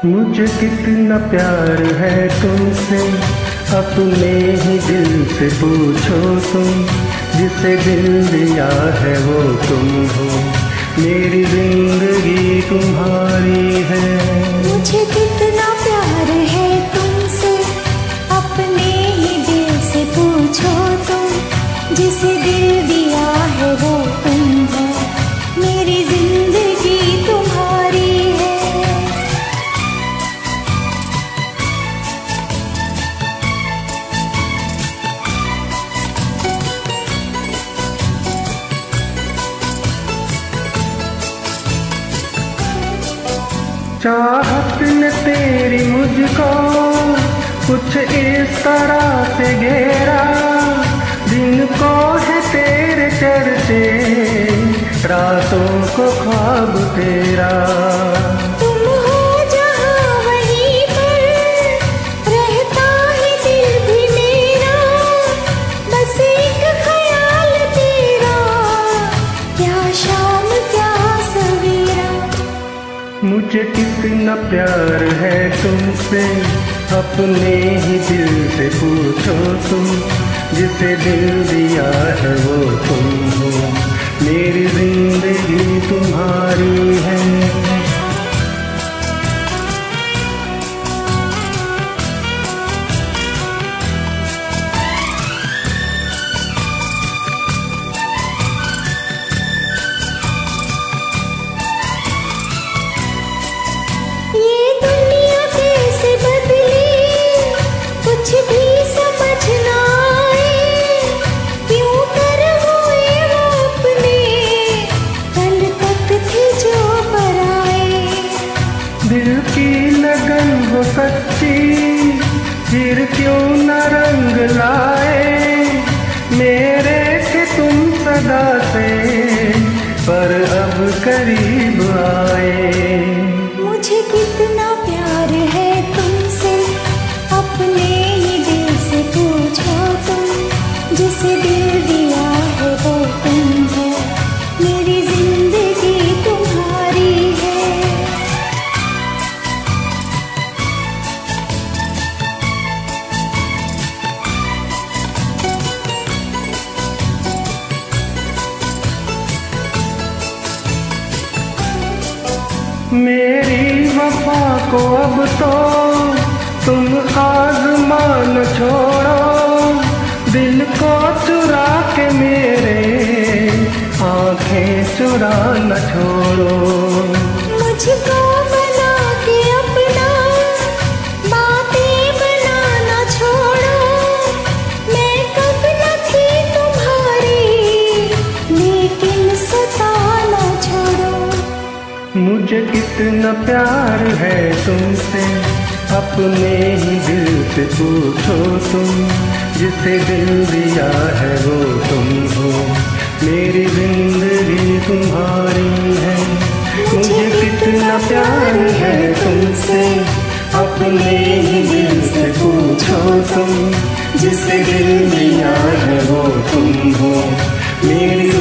मुझे कितना प्यार है तुमसे, अपने ही दिल से पूछो तुम। जिसे दिल दिया है वो तुम हो, मेरी जिंदगी तुम्हारी है। मुझे कितना प्यार है तुमसे, अपने ही दिल से पूछो तुम। जिसे दिल दिया है वो तुम हो, मेरी जिंदगी तुम्हारी है। चाहत ने तेरी मुझको कुछ इस तरह से घेरा, दिन को है तेरे चर्चे, रातों को ख्वाब तेरा। तुम हो जहाँ वहीं पर, रहता है दिल भी मेरा, बस एक ख्याल तेरा, क्या शाम क्या सवेरा। मुझे कितना प्यार है तुमसे, अपने ही दिल से पूछो तुम। जिसे दिल दिया है वो तुम हो, मेरी जिंदगी तुम्हारी है। दिल की लगन हो सच्ची, फिर क्यों न रंग लाए मेरे के तुम सदा से, पर अब करीब आए। मुझे कितना प्यार है तुमसे, अपने ही दिल से पूछो तुम। जिसे दिल दिया है वो तुम हो, मेरी जिंदगी तुम्हारी है। मेरी वफा को अब तो तुम आज़मान छोड़ो, दिल को चुरा के मेरे आंखें चुरा न छोड़ो। मुझको बना के अपना, बातें बनाना छोड़ो। मैं कब न थी तुम्हारी, लेकिन सताना छोड़ो। मुझे कितना प्यार है तुमसे, अपने ही दिल से पूछो तुम। जिसे दिल दिया है वो तुम हो, मेरी जिंदगी तुम्हारी है। मुझे कितना प्यार है तुमसे, अपने ही दिल से पूछो तुम। जिसे दिल दिया है वो तुम हो, मेरी